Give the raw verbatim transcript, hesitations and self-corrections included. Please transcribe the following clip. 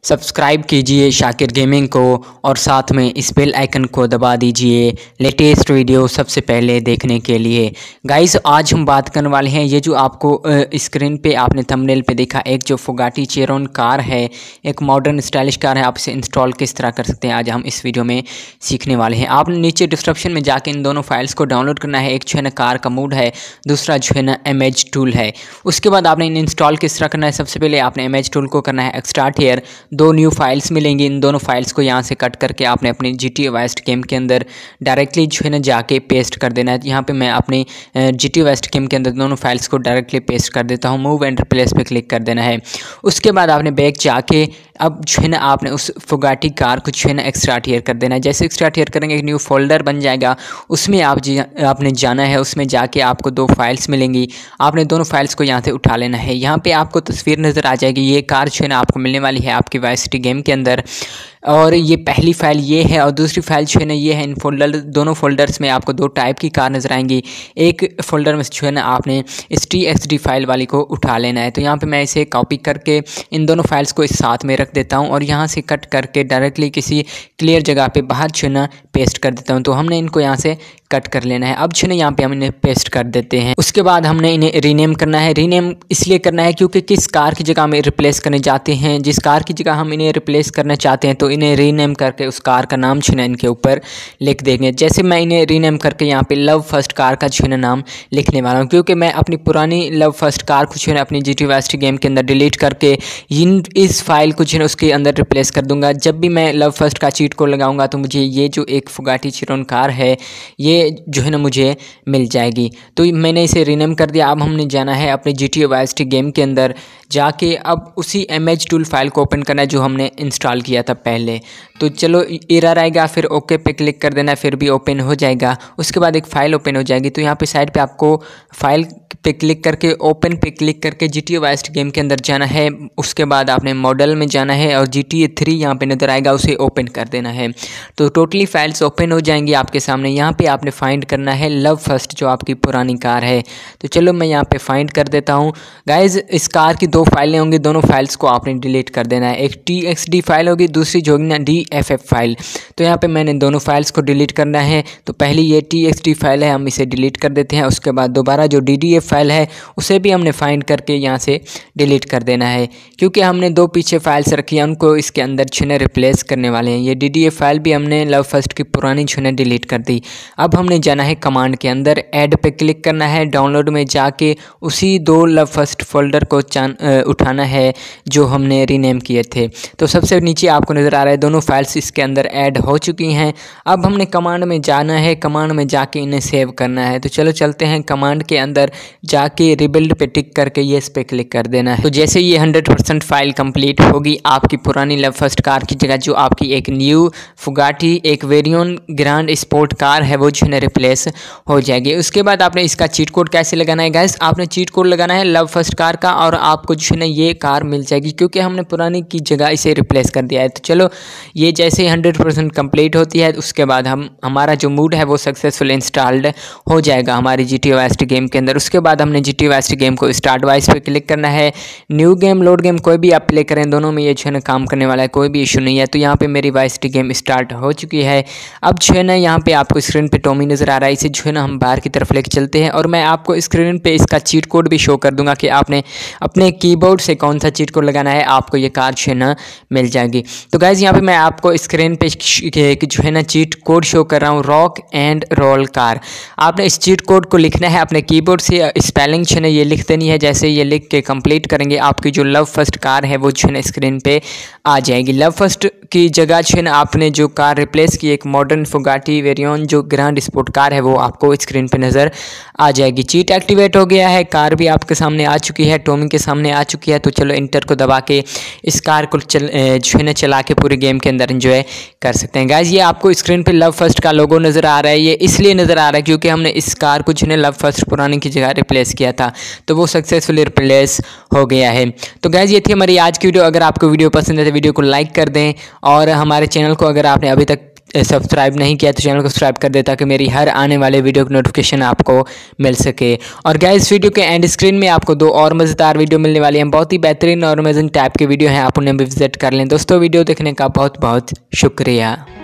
Subscribe कीजिए Shakir gaming को और साथ में इस बेल आइकन को दबा दीजिए लेटेस्ट वीडियो सबसे पहले देखने के लिए। गाइस आज हम बात करने वाले हैं, ये जो आपको स्क्रीन पे आपने थंबनेल पे देखा, एक जो फुगाटी चेरोन कार है, एक मॉडर्न स्टाइलिश कार है। आप इसे इंस्टॉल किस तरह कर सकते हैं आज हम इस वीडियो में सीखने वाले हैं। आपने नीचे डिस्क्रिप्शन में जाके इन दोनों फाइल्स को डाउनलोड करना है। एक जो है ना कार का मूड है, दूसरा जो है ना इमेज टूल है। उसके बाद आपने इन इंस्टॉल किस तरह करना है, सबसे पहले आपने इमेज टूल को करना है एक्सट्रैक्ट हियर। दो न्यू फाइल्स मिलेंगी, इन दोनों फाइल्स को यहाँ से कट करके आपने अपनी G T A west game के अंदर डायरेक्टली जो है ना जाके पेस्ट कर देना है। यहाँ पे मैं अपनी G T A west game के अंदर दोनों फाइल्स को डायरेक्टली पेस्ट कर देता हूँ। मूव एंड रिप्लेस पे क्लिक कर देना है। उसके बाद आपने बैक जाके अब जो है ना आपने उस फुगाटी कार को जो है ना एक्सट्रैक्ट हियर कर देना है। जैसे एक्सट्रैक्ट हियर करेंगे एक न्यू फोल्डर बन जाएगा, उसमें आप जी आपने जाना है। उसमें जाके आपको दो फाइल्स मिलेंगी, आपने दोनों फाइल्स को यहाँ से उठा लेना है। यहाँ पे आपको तस्वीर नज़र आ जाएगी, ये कार जो है ना आपको मिलने वाली है आपकी वाइस सिटी गेम के अंदर। और ये पहली फ़ाइल ये है और दूसरी फ़ाइल जो है ना ये है। इन फोल्डर दोनों फोल्डर्स में आपको दो टाइप की कार नज़र आएंगी। एक फ़ोल्डर में जो है ना आपने इस टी एक्स डी फाइल वाली को उठा लेना है। तो यहाँ पे मैं इसे कॉपी करके इन दोनों फाइल्स को इस साथ में रख देता हूँ और यहाँ से कट करके डायरेक्टली किसी क्लियर जगह पे बाहर जो है ना पेस्ट कर देता हूँ। तो हमने इनको यहाँ से कट कर लेना है। अब जो है यहाँ पे हम इन्हें पेस्ट कर देते हैं। उसके बाद हमने इन्हें रीनेम करना है। रीनेम इसलिए करना है क्योंकि किस कार की जगह हम रिप्लेस करने जाते हैं, जिस कार की जगह हम इन्हें रिप्लेस करना चाहते हैं तो इन्हें रीनेम करके उस कार का नाम जो है इनके ऊपर लिख देंगे। जैसे मैं इन्हें रीनेम करके यहाँ पे लव फर्स्ट कार का जो है नाम लिखने वाला हूँ, क्योंकि मैं अपनी पुरानी लव फर्स्ट कार को जो है अपनी जी टी वेस्ट गेम के अंदर डिलीट करके इन इस फाइल को जो है उसके अंदर रिप्लेस कर दूंगा। जब भी मैं लव फर्स्ट का चीट कोड लगाऊंगा तो मुझे ये जो एक फुगाटी चिरोन कार है ये जो है ना मुझे मिल जाएगी। तो मैंने इसे रीनेम कर दिया। अब हमने जाना है अपने G T A vice city game के अंदर जाके अब उसी इमेज टूल फाइल को ओपन करना है जो हमने इंस्टॉल किया था पहले। तो चलो एरर आएगा, फिर ओके पे क्लिक कर देना, फिर भी ओपन हो जाएगा। उसके बाद एक फ़ाइल ओपन हो जाएगी। तो यहाँ पे साइड पे आपको फाइल पे क्लिक करके ओपन पे क्लिक करके G T A vice city game के अंदर जाना है। उसके बाद आपने मॉडल में जाना है और जी टी ए थ्री यहाँ पे नज़र आएगा, उसे ओपन कर देना है। तो टोटली फाइल्स ओपन हो जाएंगी आपके सामने। यहाँ पे आपने फाइंड करना है लव फर्स्ट जो आपकी पुरानी कार है। तो चलो मैं यहाँ पे फाइंड कर देता हूँ। गाइज इस कार की दो फाइलें होंगी, दोनों फाइल्स को आपने डिलीट कर देना है। एक टी एक्स डी फाइल होगी, दूसरी जो होगी ना डी एफ एफ फाइल। तो यहाँ पे मैंने दोनों फाइल्स को डिलीट करना है। तो पहली ये टी एक्स डी फाइल है, हम इसे डिलीट कर देते हैं। उसके बाद दोबारा जो डी डी एफ फाइल है उसे भी हमने फाइंड करके यहाँ से डिलीट कर देना है, क्योंकि हमने दो पीछे फाइल्स रखी हैं उनको इसके अंदर छुने रिप्लेस करने वाले हैं। ये डी डी एफ फाइल भी हमने लव फर्स्ट की पुरानी छुने डिलीट कर दी। अब हमने जाना है कमांड के अंदर, ऐड पे क्लिक करना है। डाउनलोड में जाके उसी दो लव फर्स्ट फोल्डर को चान उठाना है जो हमने रीनेम किए थे। तो सबसे नीचे आपको नज़र आ रहा है दोनों फाइल्स इसके अंदर ऐड हो चुकी हैं। अब हमने कमांड में जाना है, कमांड में जाके इन्हें सेव करना है। तो चलो चलते हैं कमांड के अंदर जाके रिबिल्ड पे टिक करके येस पे क्लिक कर देना है। तो जैसे ये हंड्रेड परसेंट फाइल कंप्लीट होगी, आपकी पुरानी लव फर्स्ट कार की जगह जो आपकी एक न्यू फुगाटी एक वेरियन ग्रांड स्पोर्ट कार है वो जो है रिप्लेस हो जाएगी। उसके बाद आपने इसका चीट कोड कैसे लगाना है गाइस, आपने चीट कोड लगाना है लव फर्स्ट कार का और आपको जो है ना ये कार मिल जाएगी, क्योंकि हमने पुरानी की जगह इसे रिप्लेस कर दिया है। तो चलो ये जैसे हंड्रेड परसेंट कंप्लीट होती है उसके बाद हम हमारा जो मूड है वो सक्सेसफुल इंस्टॉल्ड हो जाएगा हमारी G T A west game के अंदर। उसके बाद हमने G T A west game को स्टार्ट वाइस पे क्लिक करना है। न्यू गेम लोड गेम कोई भी आप प्ले करें, दोनों में ये जो है ना काम करने वाला है, कोई भी इशू नहीं है। तो यहाँ पे मेरी वाइस टी गेम स्टार्ट हो चुकी है। अब जो है ना यहाँ पे आपको स्क्रीन पे टॉमी नज़र आ रहा है, इसे जो है ना हम बाहर की तरफ लेके चलते हैं और मैं आपको स्क्रीन पे इसका चीट कोड भी शो कर दूंगा कि आपने अपने कीबोर्ड से कौन सा चीट कोड लगाना है, आपको ये कार जो है ना मिल जाएगी। तो गाइज यहाँ पे मैं आपको स्क्रीन पे जो है ना चीट कोड शो कर रहा हूँ, रॉक एंड रोल कार। आपने इस चीट कोड को लिखना है अपने कीबोर्ड से, स्पेलिंग जो है ना ये लिख देनी है। जैसे ये लिख के कंप्लीट करेंगे आपकी जो लव फर्स्ट कार है वो जो है ना स्क्रीन पे आ जाएगी। लव फर्स्ट की जगह जो है ना आपने जो कार रिप्लेस की एक मॉडर्न फुगाटी वेरियन जो ग्रांड स्पोर्ट कार है वो आपको स्क्रीन पे नज़र आ जाएगी। चीट एक्टिवेट हो गया है, कार भी आपके सामने आ चुकी है, टॉमी के सामने आ चुकी है। तो चलो इंटर को दबा के इस कार को चल जो है ना चला के पूरे गेम के अंदर एंजॉय कर सकते हैं। गाइज ये आपको स्क्रीन पे लव फर्स्ट का लोगो नज़र आ रहा है, ये इसलिए नज़र आ रहा है क्योंकि हमने इस कार को जो है लव फर्स्ट पुरानी की जगह रिप्लेस किया था, तो वो सक्सेसफुली रिप्लेस हो गया है। तो गाइज ये थी हमारी आज की वीडियो। अगर आपको वीडियो पसंद है तो वीडियो को लाइक कर दें और हमारे चैनल को अगर आपने अभी तक सब्सक्राइब नहीं किया तो चैनल को सब्सक्राइब कर दे ताकि मेरी हर आने वाले वीडियो की नोटिफिकेशन आपको मिल सके। और गाइस वीडियो के एंड स्क्रीन में आपको दो और मज़ेदार वीडियो मिलने वाली हैं, बहुत ही बेहतरीन और अमेजिंग टाइप की वीडियो हैं, आप उन्हें भी विजिट कर लें। दोस्तों वीडियो देखने का बहुत बहुत शुक्रिया।